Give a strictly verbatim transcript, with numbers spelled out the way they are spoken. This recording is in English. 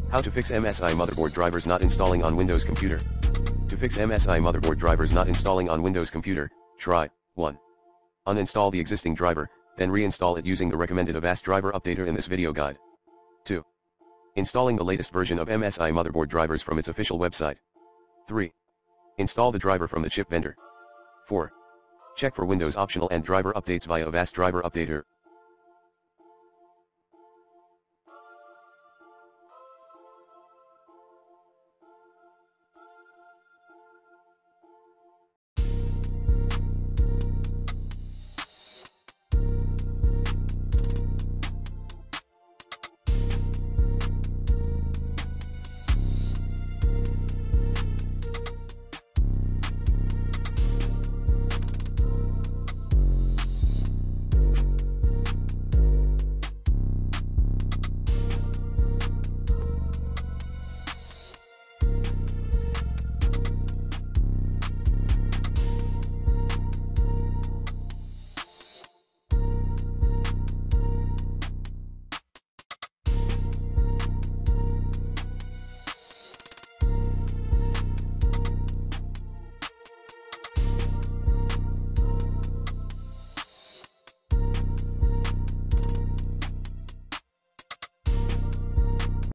How to fix M S I motherboard drivers not installing on Windows computer. To fix M S I motherboard drivers not installing on Windows computer, try one. Uninstall the existing driver, then reinstall it using the recommended Avast driver updater in this video guide. two. Installing the latest version of M S I motherboard drivers from its official website. three. Install the driver from the chip vendor. four. Check for Windows optional and driver updates via Avast driver updater.